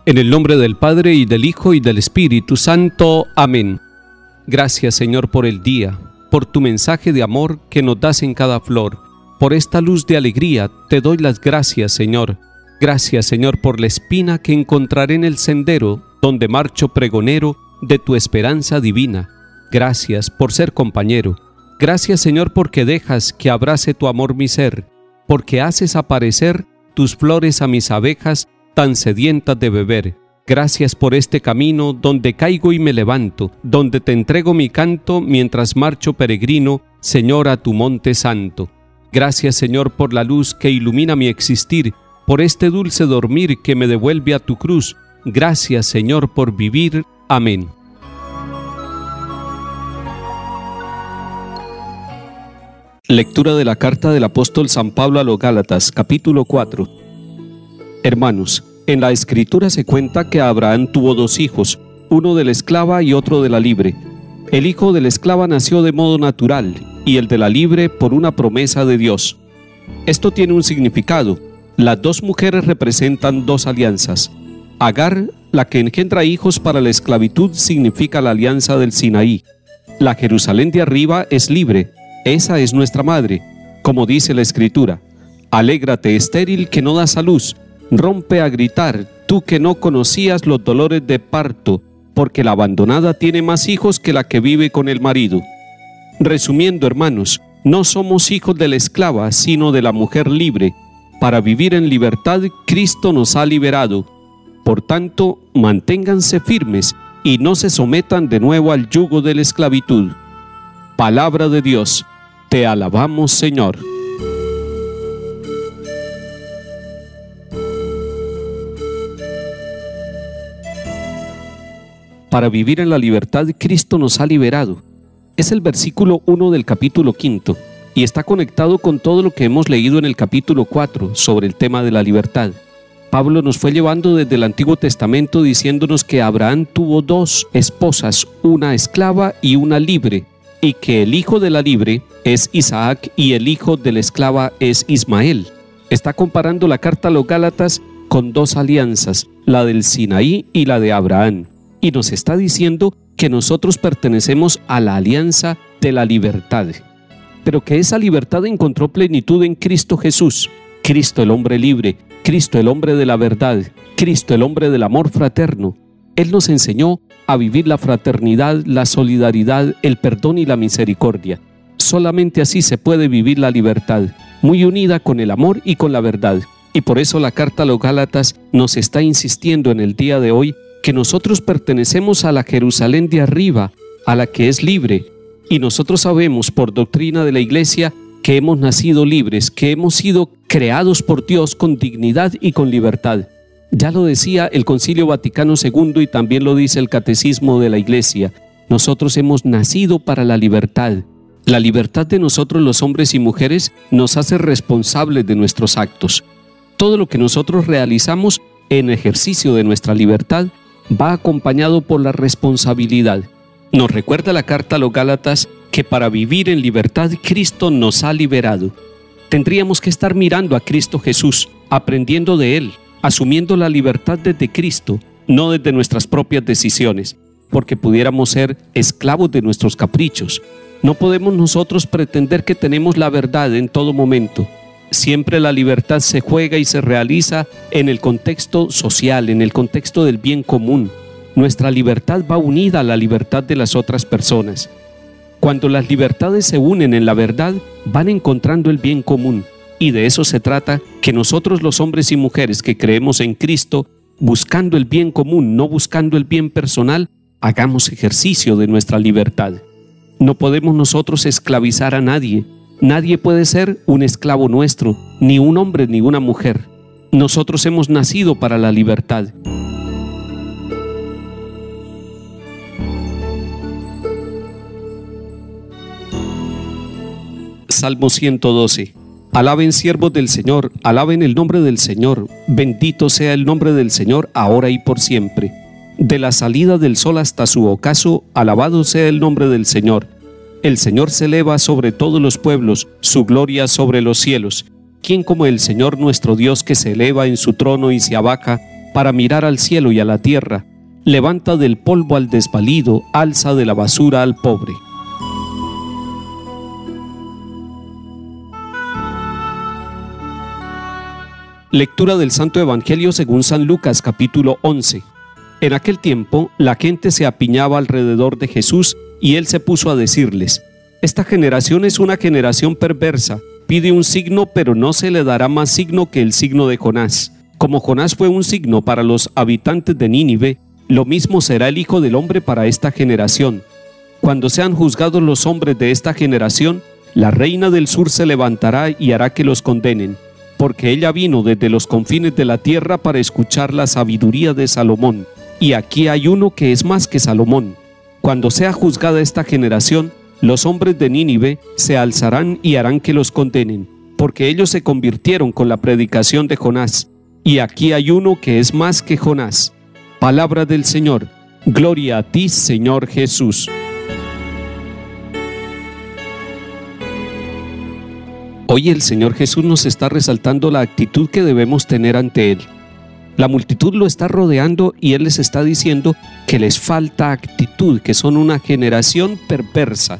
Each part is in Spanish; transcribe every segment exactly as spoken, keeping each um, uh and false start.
En el nombre del Padre, y del Hijo, y del Espíritu Santo. Amén. Gracias, Señor, por el día, por tu mensaje de amor que nos das en cada flor. Por esta luz de alegría te doy las gracias, Señor. Gracias, Señor, por la espina que encontraré en el sendero, donde marcho pregonero de tu esperanza divina. Gracias por ser compañero. Gracias, Señor, porque dejas que abrace tu amor mi ser, porque haces aparecer tus flores a mis abejas tan sedientas de beber. Gracias por este camino donde caigo y me levanto, donde te entrego mi canto mientras marcho peregrino, Señor, a tu monte santo. Gracias, Señor, por la luz que ilumina mi existir, por este dulce dormir que me devuelve a tu cruz. Gracias, Señor, por vivir. Amén. Lectura de la carta del apóstol San Pablo a los Gálatas, capítulo cuatro. Hermanos, en la Escritura se cuenta que Abraham tuvo dos hijos, uno de la esclava y otro de la libre. El hijo de la esclava nació de modo natural, y el de la libre por una promesa de Dios. Esto tiene un significado. Las dos mujeres representan dos alianzas. Agar, la que engendra hijos para la esclavitud, significa la alianza del Sinaí. La Jerusalén de arriba es libre. Esa es nuestra madre, como dice la Escritura. Alégrate, estéril, que no das a luz. Rompe a gritar, tú que no conocías los dolores de parto, porque la abandonada tiene más hijos que la que vive con el marido. Resumiendo, hermanos, no somos hijos de la esclava, sino de la mujer libre. Para vivir en libertad, Cristo nos ha liberado. Por tanto, manténganse firmes y no se sometan de nuevo al yugo de la esclavitud. Palabra de Dios. Te alabamos, Señor. Para vivir en la libertad, Cristo nos ha liberado. Es el versículo uno del capítulo quinto y está conectado con todo lo que hemos leído en el capítulo cuatro sobre el tema de la libertad. Pablo nos fue llevando desde el Antiguo Testamento diciéndonos que Abraham tuvo dos esposas, una esclava y una libre, y que el hijo de la libre es Isaac y el hijo de la esclava es Ismael. Está comparando la carta a los Gálatas con dos alianzas, la del Sinaí y la de Abraham, y nos está diciendo que nosotros pertenecemos a la alianza de la libertad, pero que esa libertad encontró plenitud en Cristo Jesús. Cristo el hombre libre, Cristo el hombre de la verdad, Cristo el hombre del amor fraterno. Él nos enseñó a vivir la fraternidad, la solidaridad, el perdón y la misericordia. Solamente así se puede vivir la libertad, muy unida con el amor y con la verdad. Y por eso la carta a los Gálatas nos está insistiendo en el día de hoy que nosotros pertenecemos a la Jerusalén de arriba, a la que es libre. Y nosotros sabemos por doctrina de la Iglesia que hemos nacido libres, que hemos sido creados por Dios con dignidad y con libertad. Ya lo decía el Concilio Vaticano segundo y también lo dice el Catecismo de la Iglesia. Nosotros hemos nacido para la libertad. La libertad de nosotros los hombres y mujeres nos hace responsables de nuestros actos. Todo lo que nosotros realizamos en ejercicio de nuestra libertad va acompañado por la responsabilidad. Nos recuerda la carta a los Gálatas que para vivir en libertad Cristo nos ha liberado. Tendríamos que estar mirando a Cristo Jesús, aprendiendo de Él, asumiendo la libertad desde Cristo, no desde nuestras propias decisiones, porque pudiéramos ser esclavos de nuestros caprichos. No podemos nosotros pretender que tenemos la verdad en todo momento. Siempre la libertad se juega y se realiza en el contexto social, en el contexto del bien común. Nuestra libertad va unida a la libertad de las otras personas. Cuando las libertades se unen en la verdad, van encontrando el bien común. Y de eso se trata, que nosotros los hombres y mujeres que creemos en Cristo, buscando el bien común, no buscando el bien personal, hagamos ejercicio de nuestra libertad. No podemos nosotros esclavizar a nadie. Nadie puede ser un esclavo nuestro, ni un hombre ni una mujer. Nosotros hemos nacido para la libertad. Salmo ciento doce. Alaben siervos del Señor, alaben el nombre del Señor. Bendito sea el nombre del Señor, ahora y por siempre. De la salida del sol hasta su ocaso, alabado sea el nombre del Señor. El Señor se eleva sobre todos los pueblos, su gloria sobre los cielos. ¿Quién como el Señor nuestro Dios, que se eleva en su trono y se abaja, para mirar al cielo y a la tierra. Levanta del polvo al desvalido, alza de la basura al pobre. Lectura del Santo Evangelio según San Lucas, capítulo once. En aquel tiempo, la gente se apiñaba alrededor de Jesús y él se puso a decirles: esta generación es una generación perversa, pide un signo, pero no se le dará más signo que el signo de Jonás. Como Jonás fue un signo para los habitantes de Nínive, lo mismo será el Hijo del Hombre para esta generación. Cuando sean juzgados los hombres de esta generación, la reina del sur se levantará y hará que los condenen, porque ella vino desde los confines de la tierra para escuchar la sabiduría de Salomón, y aquí hay uno que es más que Salomón. Cuando sea juzgada esta generación, los hombres de Nínive se alzarán y harán que los condenen, porque ellos se convirtieron con la predicación de Jonás, y aquí hay uno que es más que Jonás. Palabra del Señor. Gloria a ti, Señor Jesús. Hoy el Señor Jesús nos está resaltando la actitud que debemos tener ante Él. La multitud lo está rodeando y Él les está diciendo que les falta actitud, que son una generación perversa.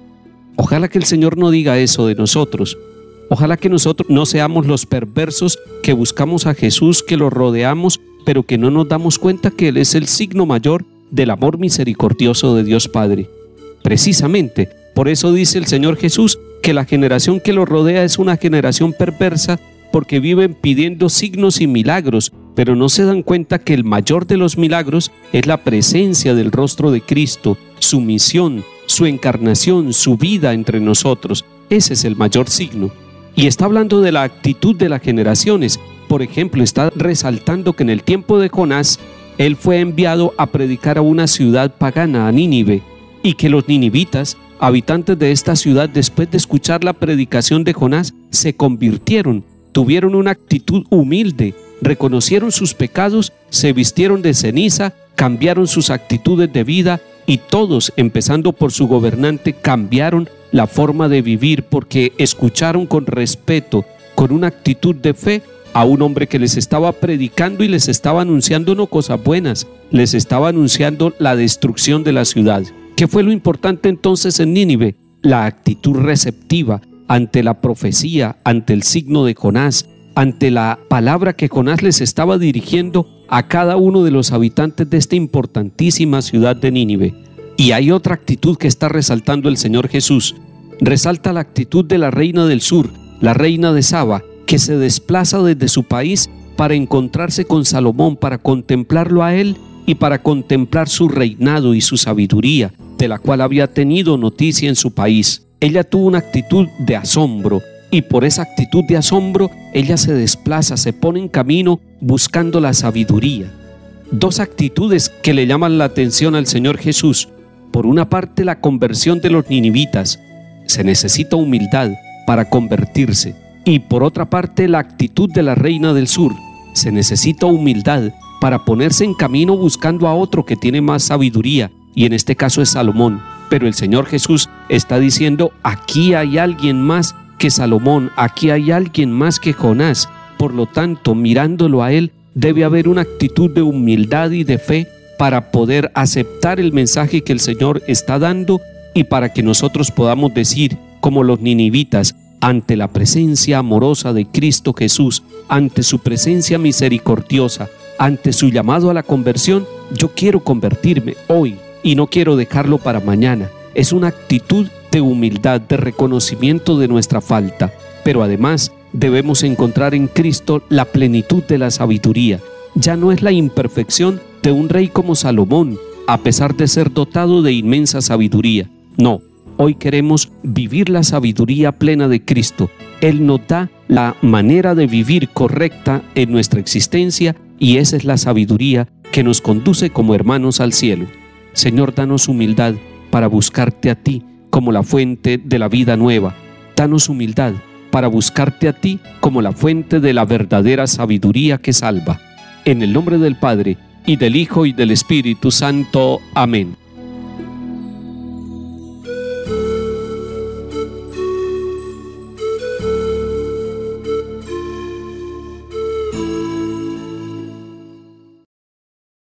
Ojalá que el Señor no diga eso de nosotros. Ojalá que nosotros no seamos los perversos que buscamos a Jesús, que lo rodeamos, pero que no nos damos cuenta que Él es el signo mayor del amor misericordioso de Dios Padre. Precisamente, por eso dice el Señor Jesús que la generación que lo rodea es una generación perversa, porque viven pidiendo signos y milagros, pero no se dan cuenta que el mayor de los milagros es la presencia del rostro de Cristo, su misión, su encarnación, su vida entre nosotros. Ese es el mayor signo. Y está hablando de la actitud de las generaciones. Por ejemplo, está resaltando que en el tiempo de Jonás, él fue enviado a predicar a una ciudad pagana, a Nínive, y que los ninivitas, habitantes de esta ciudad, después de escuchar la predicación de Jonás, se convirtieron, tuvieron una actitud humilde, reconocieron sus pecados, se vistieron de ceniza, cambiaron sus actitudes de vida, y todos, empezando por su gobernante, cambiaron la forma de vivir porque escucharon con respeto, con una actitud de fe, a un hombre que les estaba predicando y les estaba anunciando no cosas buenas, les estaba anunciando la destrucción de la ciudad. ¿Qué fue lo importante entonces en Nínive? La actitud receptiva ante la profecía, ante el signo de Jonás, ante la palabra que Jonás les estaba dirigiendo a cada uno de los habitantes de esta importantísima ciudad de Nínive. Y hay otra actitud que está resaltando el Señor Jesús. Resalta la actitud de la reina del sur, la reina de Saba, que se desplaza desde su país para encontrarse con Salomón, para contemplarlo a él y para contemplar su reinado y su sabiduría, de la cual había tenido noticia en su país. Ella tuvo una actitud de asombro, y por esa actitud de asombro, ella se desplaza, se pone en camino buscando la sabiduría. Dos actitudes que le llaman la atención al Señor Jesús. Por una parte, la conversión de los ninivitas. Se necesita humildad para convertirse. Y por otra parte, la actitud de la reina del sur. Se necesita humildad para ponerse en camino buscando a otro que tiene más sabiduría, y en este caso es Salomón. Pero el Señor Jesús está diciendo: aquí hay alguien más que Salomón, aquí hay alguien más que Jonás. Por lo tanto, mirándolo a él, debe haber una actitud de humildad y de fe para poder aceptar el mensaje que el Señor está dando, y para que nosotros podamos decir, como los ninivitas, ante la presencia amorosa de Cristo Jesús, ante su presencia misericordiosa, ante su llamado a la conversión: yo quiero convertirme hoy y no quiero dejarlo para mañana. Es una actitud de humildad, de reconocimiento de nuestra falta, pero además debemos encontrar en Cristo la plenitud de la sabiduría. Ya no es la imperfección de un rey como Salomón, a pesar de ser dotado de inmensa sabiduría. No, hoy queremos vivir la sabiduría plena de Cristo. Él nos da la manera de vivir correcta en nuestra existencia, y esa es la sabiduría que nos conduce como hermanos al cielo. Señor, danos humildad para buscarte a ti como la fuente de la vida nueva. Danos humildad para buscarte a ti como la fuente de la verdadera sabiduría que salva. En el nombre del Padre, y del Hijo, y del Espíritu Santo. Amén.